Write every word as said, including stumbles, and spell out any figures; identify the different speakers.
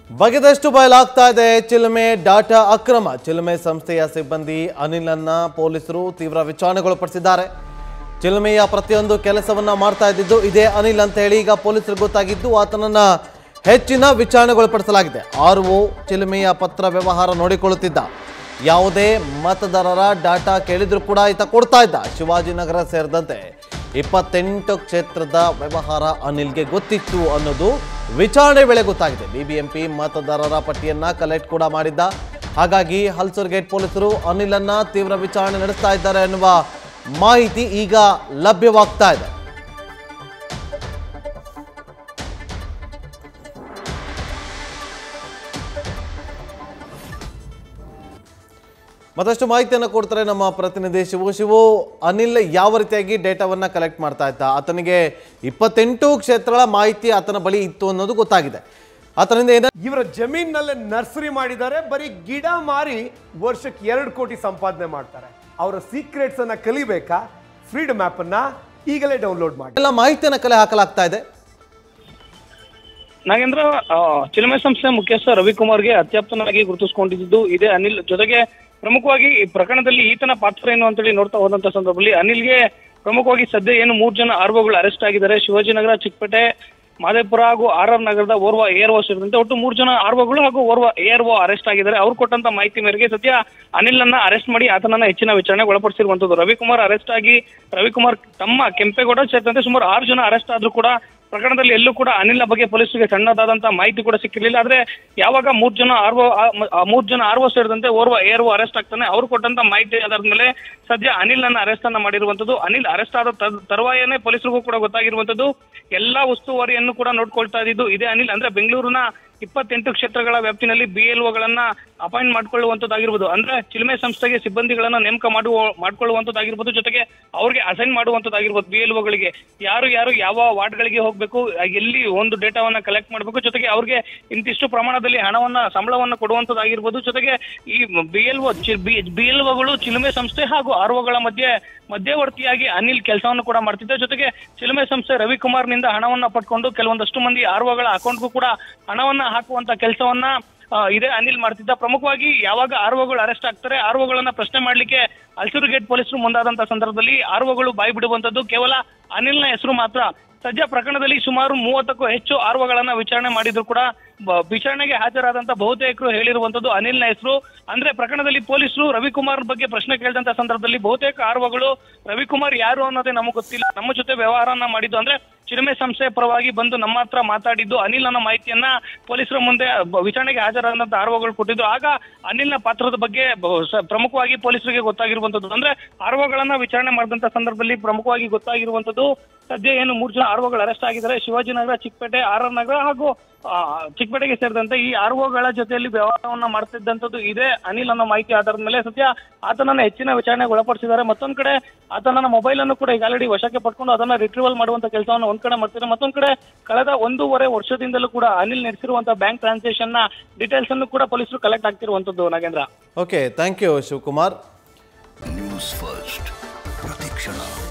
Speaker 1: ಬಗೆದಷ್ಟು ಬಯಲಾಗ್ತಾ ಇದೆ ಚಿಲುಮೆ ಡಾಟಾ ಅಕ್ರಮ. ಚಿಲುಮೆ ಸಂಸ್ಥೆಯ ಸಿಬ್ಬಂದಿ ಅನಿಲನ್ನ ಪೊಲೀಸರು ತೀವ್ರ ವಿಚಾರಣೆಗೊಳಪಡಿಸಿದ್ದಾರೆ. ಚಿಲುಮೆಯ ಪ್ರತಿಯೊಂದು ಕೆಲಸವನ್ನ ಮಾಡ್ತಾ ಇದ್ದಿದ್ದು ಇದೇ ಅನಿಲ್ ಅಂತ ಹೇಳಿ ಈಗ ಪೊಲೀಸರಿಗೆ ಗೊತ್ತಾಗಿದ್ದು ಆತನನ್ನ ಹೆಚ್ಚಿನ ವಿಚಾರಣೆಗೊಳಪಡಿಸಲಾಗಿದೆ. ಆರ್ ಒ ಚಿಲುಮೆಯ ಪತ್ರ ವ್ಯವಹಾರ ನೋಡಿಕೊಳ್ಳುತ್ತಿದ್ದ. ಯಾವುದೇ ಮತದಾರರ ಡಾಟಾ ಕೇಳಿದ್ರು ಕೂಡ ಈತ ಕೊಡ್ತಾ ಇದ್ದ. ಶಿವಾಜಿನಗರ ಸೇರಿದಂತೆ ಇಪ್ಪತ್ತೆಂಟು ಕ್ಷೇತ್ರದ ವ್ಯವಹಾರ ಅನಿಲ್ಗೆ ಗೊತ್ತಿತ್ತು ಅನ್ನೋದು ವಿಚಾರಣೆ ವೇಳೆ ಗೊತ್ತಾಗಿದೆ. ಬಿಬಿಎಂಪಿ ಮತದಾರರ ಪಟ್ಟಿಯನ್ನ ಕಲೆಕ್ಟ್ ಕೂಡ ಮಾಡಿದ್ದ. ಹಾಗಾಗಿ ಹಲ್ಸೂರ್ ಗೇಟ್ ಪೊಲೀಸರು ಅನಿಲನ್ನ ತೀವ್ರ ವಿಚಾರಣೆ ನಡೆಸ್ತಾ ಇದ್ದಾರೆ ಎನ್ನುವ ಮಾಹಿತಿ ಈಗ ಲಭ್ಯವಾಗ್ತಾ ಇದೆ. ಮತ್ತಷ್ಟು ಮಾಹಿತಿಯನ್ನು ಕೊಡ್ತಾರೆ ನಮ್ಮ ಪ್ರತಿನಿಧಿ ಶಿವು. ಶಿವು, ಅನಿಲ್ ಯಾವ ರೀತಿಯಾಗಿ ಡೇಟಾವನ್ನ ಕಲೆಕ್ಟ್ ಮಾಡ್ತಾ ಇದ್ದ? ಆತನಿಗೆ ಇಪ್ಪತ್ತೆಂಟು ಕ್ಷೇತ್ರಗಳ ಮಾಹಿತಿ ಆತನ ಬಳಿ ಇತ್ತು ಅನ್ನೋದು ಗೊತ್ತಾಗಿದೆ. ಆತನಿಂದ ಏನ
Speaker 2: ಇವರ ಜಮೀನಲ್ಲೇ ನರ್ಸರಿ ಮಾಡಿದ್ದಾರೆ. ಬರೀ ಗಿಡ ಮಾರಿ ವರ್ಷಕ್ಕೆ ಎರಡು ಕೋಟಿ ಸಂಪಾದನೆ ಮಾಡ್ತಾರೆ. ಅವರ ಸೀಕ್ರೆಟ್ಸ್ ಅನ್ನ ಕಲಿಬೇಕಾ? ಫ್ರೀಡಮ್ ಆಪ್ ಅನ್ನ ಈಗಲೇ ಡೌನ್ಲೋಡ್ ಮಾಡಿ.
Speaker 1: ಎಲ್ಲ ಮಾಹಿತಿಯನ್ನು ಕಲೆ ಹಾಕಲಾಗ್ತಾ ಇದೆ.
Speaker 3: ನಾಗೇಂದ್ರ, ಚಿಲುಮೆ ಸಂಸ್ಥೆ ಮುಖ್ಯಸ್ಥ ರವಿಕುಮಾರ್ಗೆ ಅತ್ಯಾಪ್ತನಾಗಿ ಗುರುತಿಸಿಕೊಂಡಿದ್ದು ಇದೇ ಅನಿಲ್. ಜೊತೆಗೆ ಪ್ರಮುಖವಾಗಿ ಈ ಪ್ರಕರಣದಲ್ಲಿ ಈತನ ಪಾತ್ರ ಏನು ಅಂತೇಳಿ ನೋಡ್ತಾ ಹೋದಂತ ಸಂದರ್ಭದಲ್ಲಿ ಅನಿಲ್ಗೆ ಪ್ರಮುಖವಾಗಿ ಸದ್ಯ ಏನು ಮೂರು ಜನ ಆರ್ಒಗಳು ಅರೆಸ್ಟ್ ಆಗಿದ್ದಾರೆ. ಶಿವಾಜಿನಗರ, ಚಿಕ್ಕಪೇಟೆ, ಮಾದೇಪುರ ಹಾಗೂ ಆರ್ ಆರ್ ನಗರದ ಓರ್ವ ಏರ್ ಓ ಸೇರಿದಂತೆ ಒಟ್ಟು ಮೂರು ಜನ ಆರ್ಒಗಳು ಹಾಗೂ ಓರ್ವ ಏರ್ ಓ ಅರೆಸ್ಟ್ ಆಗಿದ್ದಾರೆ. ಅವ್ರು ಕೊಟ್ಟಂತ ಮಾಹಿತಿ ಮೇರೆಗೆ ಸದ್ಯ ಅನಿಲ್ ಅನ್ನ ಅರೆಸ್ಟ್ ಮಾಡಿ ಆತನನ್ನ ಹೆಚ್ಚಿನ ವಿಚಾರಣೆಗೆ ಒಳಪಡಿಸಿರುವಂತದ್ದು. ರವಿಕುಮಾರ್ ಅರೆಸ್ಟ್ ಆಗಿ ರವಿಕುಮಾರ್ ತಮ್ಮ ಕೆಂಪೇಗೌಡ ಸೇರಿದಂತೆ ಸುಮಾರು ಆರು ಜನ ಅರೆಸ್ಟ್ ಆದ್ರೂ ಕೂಡ ಪ್ರಕರಣದಲ್ಲಿ ಎಲ್ಲೂ ಕೂಡ ಅನಿಲ್ನ ಬಗ್ಗೆ ಪೊಲೀಸರಿಗೆ ಸಣ್ಣದಾದಂತಹ ಮಾಹಿತಿ ಕೂಡ ಸಿಕ್ಕಿರಲಿಲ್ಲ. ಆದ್ರೆ ಯಾವಾಗ ಮೂರ್ ಜನ ಆರ್ಒ ಮೂರ್ ಜನ ಆರ್ಒ ಸೇರಿದಂತೆ ಓರ್ವ ಏರ್ ಓ ಅರೆಸ್ಟ್ ಆಗ್ತಾನೆ, ಅವ್ರು ಕೊಟ್ಟಂತ ಮಾಹಿತಿ ಆಧಾರದ ಮೇಲೆ ಸದ್ಯ ಅನಿಲ್ ಅನ್ನ ಅರೆಸ್ಟ್ ಅನ್ನ ಮಾಡಿರುವಂತದ್ದು. ಅನಿಲ್ ಅರೆಸ್ಟ್ ಆದ ತರುವಾಯನೇ ಪೊಲೀಸರಿಗೂ ಕೂಡ ಗೊತ್ತಾಗಿರುವಂತದ್ದು. ಎಲ್ಲಾ ಉಸ್ತುವಾರಿಯನ್ನು ಕೂಡ ನೋಡ್ಕೊಳ್ತಾ ಇದ್ದು ಇದೇ ಅನಿಲ್. ಅಂದ್ರೆ ಬೆಂಗಳೂರಿನ ಇಪ್ಪತ್ತೆಂಟು ಕ್ಷೇತ್ರಗಳ ವ್ಯಾಪ್ತಿನಲ್ಲಿ ಬಿ ಎಲ್ ಒಗಳನ್ನ ಅಪಾಯಿಂಟ್ ಮಾಡ್ಕೊಳ್ಳುವಂತದ್ದಾಗಿರ್ಬೋದು. ಅಂದ್ರೆ ಚಿಲುಮೆ ಸಂಸ್ಥೆಗೆ ಸಿಬ್ಬಂದಿಗಳನ್ನ ನೇಮಕ ಮಾಡುವ ಮಾಡ್ಕೊಳ್ಳುವಂತದ್ದಾಗಿರ್ಬೋದು. ಜೊತೆಗೆ ಅವ್ರಿಗೆ ಅಸೈನ್ ಮಾಡುವಂತದ್ದಾಗಿರ್ಬೋದು. ಬಿ ಎಲ್ ಒಗಳಿಗೆ ಯಾರು ಯಾರು ಯಾವ ವಾರ್ಡ್ಗಳಿಗೆ ಹೋಗ್ಬೇಕು, ಎಲ್ಲಿ ಒಂದು ಡೇಟಾವನ್ನ ಕಲೆಕ್ಟ್ ಮಾಡಬೇಕು, ಜೊತೆಗೆ ಅವ್ರಿಗೆ ಇಂತಿಷ್ಟು ಪ್ರಮಾಣದಲ್ಲಿ ಹಣವನ್ನ ಸಂಬಳವನ್ನ ಕೊಡುವಂತದ್ದಾಗಿರ್ಬೋದು. ಜೊತೆಗೆ ಈ B L O B L ಒಗಳು ಚಿಲುಮೆ ಸಂಸ್ಥೆ ಹಾಗೂ ಆರ್ ಒಗಳ ಮಧ್ಯೆ ಮಧ್ಯವರ್ತಿಯಾಗಿ ಅನಿಲ್ ಕೆಲಸವನ್ನು ಕೂಡ ಮಾಡ್ತಿದ್ದೆ. ಜೊತೆಗೆ ಚಿಲುಮೆ ಸಂಸ್ಥೆ ರವಿಕುಮಾರ್ನಿಂದ ಹಣವನ್ನ ಪಡ್ಕೊಂಡು ಕೆಲವೊಂದಷ್ಟು ಮಂದಿ ಆರ್ ಒಗಳ ಅಕೌಂಟ್ಗೂ ಕೂಡ ಹಣವನ್ನ ಹಾಕುವಂತ ಕೆಲಸವನ್ನ ಇದೇ ಅನಿಲ್ ಮಾಡ್ತಿದ್ದ. ಪ್ರಮುಖವಾಗಿ ಯಾವಾಗ ಆರ್ ಒಗಳು ಅರೆಸ್ಟ್ ಆಗ್ತಾರೆ, ಆರ್ ಒಗಳನ್ನ ಪ್ರಶ್ನೆ ಮಾಡ್ಲಿಕ್ಕೆ ಹಲ್ಸೂರು ಗೇಟ್ ಪೊಲೀಸರು ಮುಂದಾದಂತ ಸಂದರ್ಭದಲ್ಲಿ ಆರ್ ಒಗಳು ಬಾಯಿ ಬಿಡುವಂತದ್ದು ಕೇವಲ ಅನಿಲ್ನ ಹೆಸರು ಮಾತ್ರ. ಸದ್ಯ ಪ್ರಕರಣದಲ್ಲಿ ಸುಮಾರು ಮೂವತ್ತಕ್ಕೂ ಹೆಚ್ಚು ಆರ್ ಒಗಳನ್ನ ವಿಚಾರಣೆ ಮಾಡಿದ್ರು ಕೂಡ ವಿಚಾರಣೆಗೆ ಹಾಜರಾದಂತ ಬಹುತೇಕರು ಹೇಳಿರುವಂತದ್ದು ಅನಿಲ್ನ ಹೆಸರು. ಅಂದ್ರೆ ಪ್ರಕರಣದಲ್ಲಿ ಪೊಲೀಸರು ರವಿಕುಮಾರ್ ಬಗ್ಗೆ ಪ್ರಶ್ನೆ ಕೇಳಿದಂತ ಸಂದರ್ಭದಲ್ಲಿ ಬಹುತೇಕ ಆರ್ ಒಗಳು ರವಿಕುಮಾರ್ ಯಾರು ಅನ್ನೋದೇ ನಮಗೆ ಗೊತ್ತಿಲ್ಲ, ನಮ್ಮ ಜೊತೆ ವ್ಯವಹಾರನ ಮಾಡಿದ್ದು, ಅಂದ್ರೆ ಚಿಲುಮೆ ಸಂಸ್ಥೆ ಪರವಾಗಿ ಬಂದು ನಮ್ಮ ಹತ್ರ ಮಾತಾಡಿದ್ದು ಅನಿಲ್ ಅನ್ನೋ ಮಾಹಿತಿಯನ್ನ ಪೊಲೀಸರ ಮುಂದೆ ವಿಚಾರಣೆಗೆ ಹಾಜರಾದಂತ ಆರ್ ಒಗಳು ಕೊಟ್ಟಿದ್ದು. ಆಗ ಅನಿಲ್ನ ಪಾತ್ರದ ಬಗ್ಗೆ ಪ್ರಮುಖವಾಗಿ ಪೊಲೀಸರಿಗೆ ಗೊತ್ತಾಗಿರುವಂತದ್ದು. ಅಂದ್ರೆ ಆರ್ ಒಗಳನ್ನ ವಿಚಾರಣೆ ಮಾಡಿದಂತ ಸಂದರ್ಭದಲ್ಲಿ ಪ್ರಮುಖವಾಗಿ ಗೊತ್ತಾಗಿರುವಂತದ್ದು ಸದ್ಯ ಏನು ಮೂರು ಜನ ಆರ್ ಒಗಳು ಅರೆಸ್ಟ್ ಆಗಿದ್ದಾರೆ. ಶಿವಾಜಿನಗರ, ಚಿಕ್ಕಪೇಟೆ, ಆರ್ ಆರ್ ನಗರ ಹಾಗೂ ಚಿಕ್ಕಪೇಟೆಗೆ ಸೇರಿದಂತೆ ಈ ಆರ್ ಒಗಳ ಜೊತೆಯಲ್ಲಿ ವ್ಯವಹಾರವನ್ನ ಮಾಡ್ತಿದ್ದಂಥದ್ದು ಇದೇ ಅನಿಲ್ ಅನ್ನೋ ಮಾಹಿತಿ ಆಧಾರದ ಮೇಲೆ ಸದ್ಯ ಆತನನ್ನ ಹೆಚ್ಚಿನ ವಿಚಾರಣೆಗೆ ಒಳಪಡಿಸಿದ್ದಾರೆ. ಮತ್ತೊಂದ್ ಕಡೆ ಆತನ ಮೊಬೈಲ್ ಅನ್ನು ಕೂಡ ಈಗ ಆಲ್ರೆಡಿ ವಶಕ್ಕೆ ಪಡ್ಕೊಂಡು ಅದನ್ನ ರಿಟ್ರೀವಲ್ ಮಾಡುವಂತ ಕೆಲಸವನ್ನು ಒಂದ್ ಕಡೆ ಮಾಡ್ತಿದ್ದಾರೆ. ಮತ್ತೊಂದ್ ಕಡೆ ಕಳೆದ ಒಂದೂವರೆ ವರ್ಷದಿಂದಲೂ ಕೂಡ ಅನಿಲ್ ನಡೆಸಿರುವಂತಹ ಬ್ಯಾಂಕ್ ಟ್ರಾನ್ಸಾಕ್ಷನ್ ನ ಡೀಟೇಲ್ಸ್ ಅನ್ನು ಕೂಡ ಪೊಲೀಸರು ಕಲೆಕ್ಟ್ ಆಗ್ತಿರುವಂತದ್ದು. Nagendra,
Speaker 1: okay, thank you Shivakumar.
Speaker 4: News first ಪ್ರತಿಕ್ಷಣ.